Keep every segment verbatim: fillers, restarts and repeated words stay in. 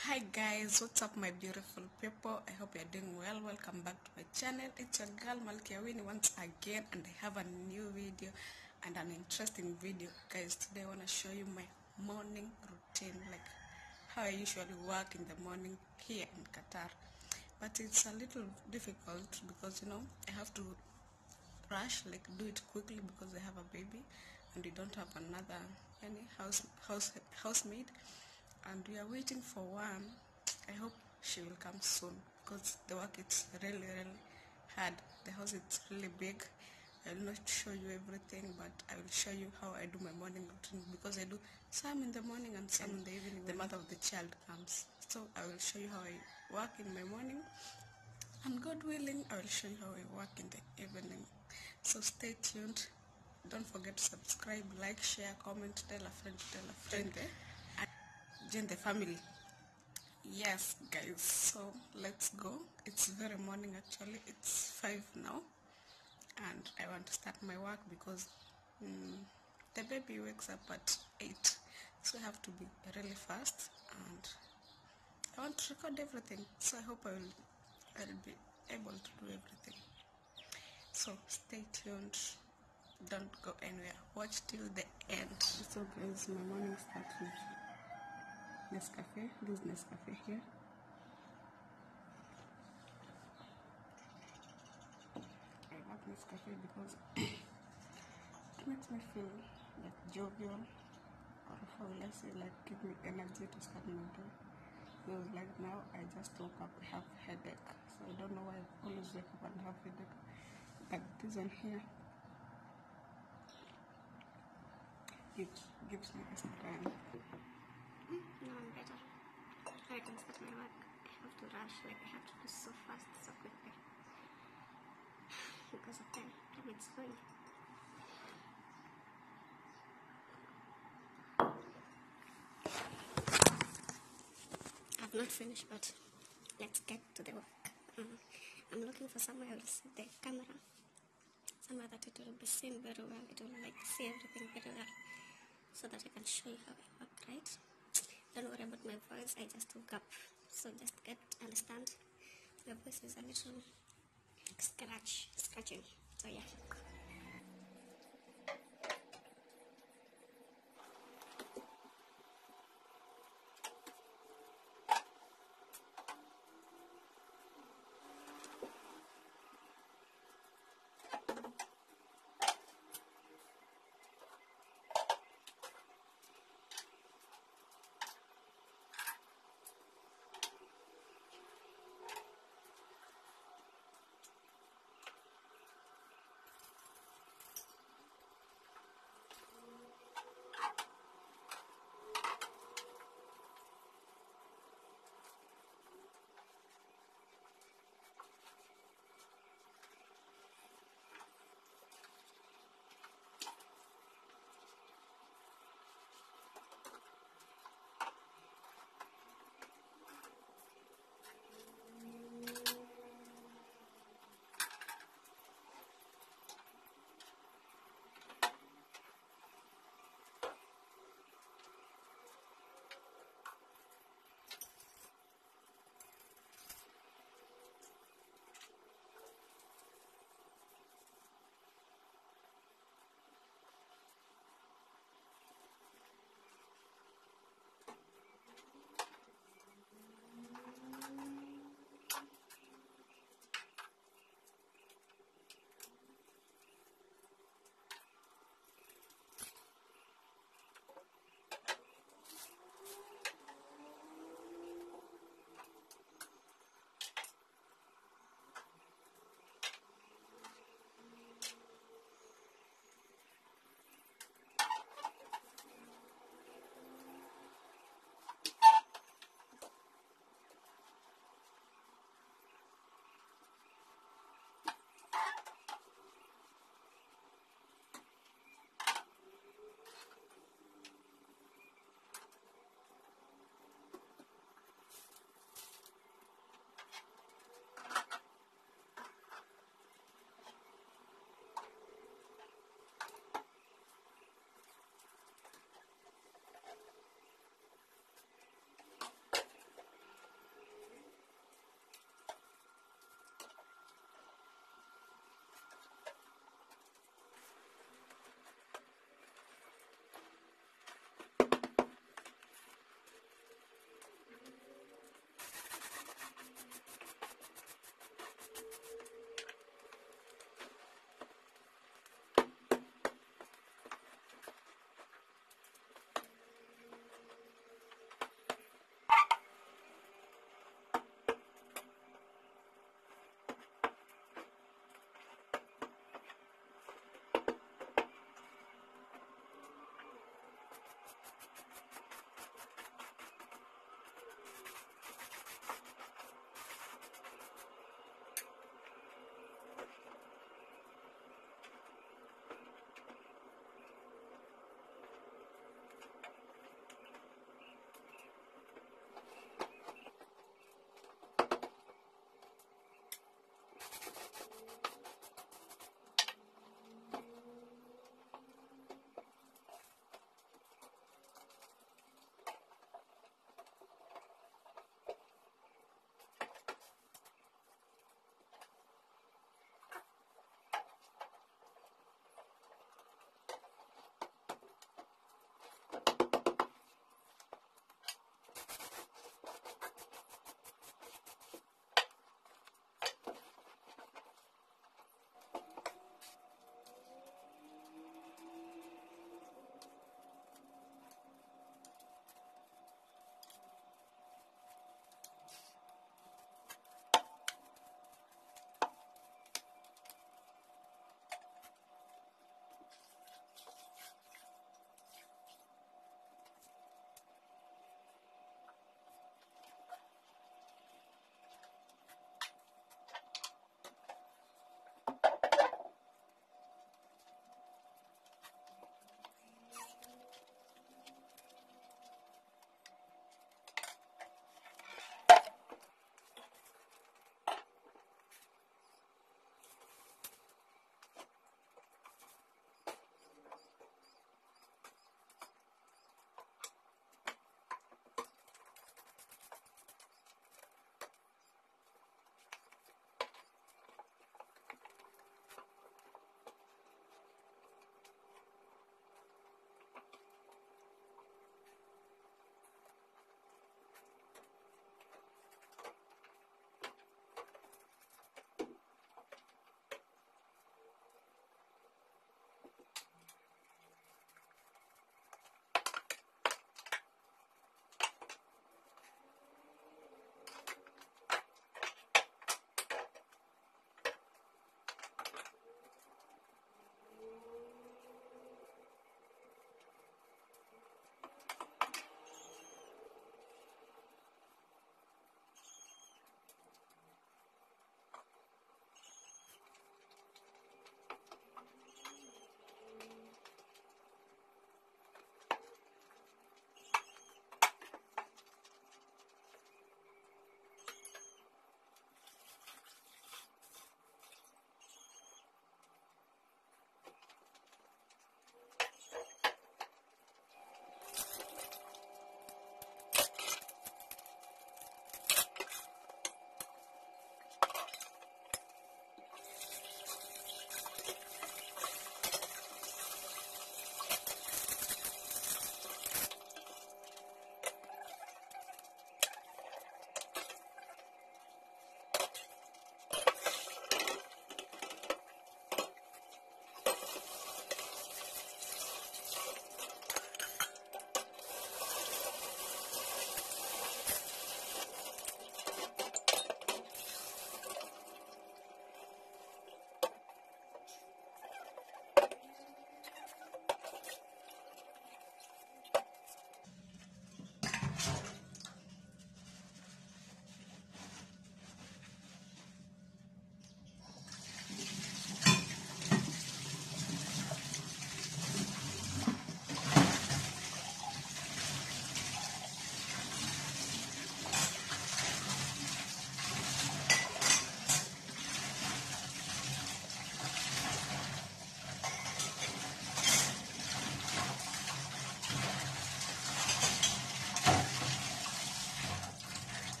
Hi guys, what's up my beautiful people? I hope you're doing well. Welcome back to my channel. It's your girl Malkia Winnie once again, and I have a new video and an interesting video. Guys, today I want to show you my morning routine, like how I usually work in the morning here in Qatar. But it's a little difficult because you know I have to rush, like do it quickly because I have a baby and we don't have another any house house housemaid, and we are waiting for one. I hope she will come soon because the work is really really hard. The house is really big. I will not show you everything, but I will show you how I do my morning routine because I do some in the morning and some in the evening the mother of the child comes. So I will show you how I work in my morning, and God willing I will show you how I work in the evening. So stay tuned. Don't forget to subscribe, like, share, comment, tell a friend, tell a friend, and join the family. Yes guys, so let's go. It's very morning, actually it's five now, and I want to start my work because mm, the baby wakes up at eight, so I have to be really fast, and I want to record everything, so I hope I will I'll be able to do everything. So stay tuned, don't go anywhere, watch till the end. So guys, my morning starts with Nescafe. This is Nescafe here. I love Nescafe because it makes me feel like jovial, or how will I say, like give me energy to start my day. Because like now I just woke up, I have headache, so I don't know why I always wake up and have headache, but this one here it gives me extra time. Mm, no, I'm better. I can start my work. I have to rush, like I have to do so fast, so quickly. Because of time. Time it's going. I've not finished, but let's get to the work. Uh, I'm looking for somewhere I will set the camera. Somewhere that it will be seen very well. It will like see everything very well. So that I can show you how I work, right? Don't worry about my voice. I just woke up. So just get understand. My voice is a little scratch, scratching. So yeah.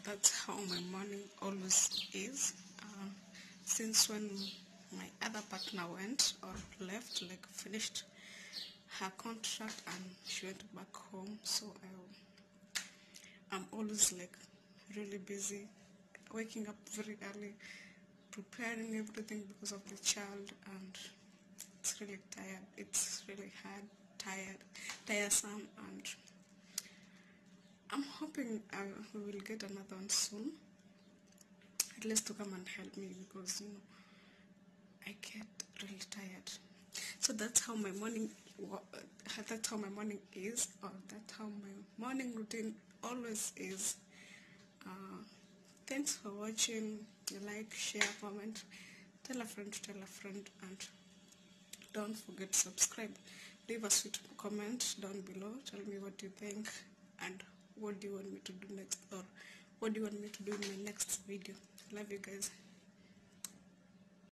that's how my morning always is. Uh, since when my other partner went or left, like finished her contract and she went back home, so I, I'm always like really busy, waking up very early, preparing everything because of the child, and it's really tired. It's really hard, tired, tiresome, and I'm hoping uh, we will get another one soon, at least to come and help me, because you know I get really tired. So that's how my morning. That's how my morning is, or that's how my morning routine always is. Uh, thanks for watching. You like, share, comment, tell a friend to tell a friend, and don't forget to subscribe. Leave a sweet comment down below. Tell me what you think and what do you want me to do next, or what do you want me to do in my next video. Love you guys.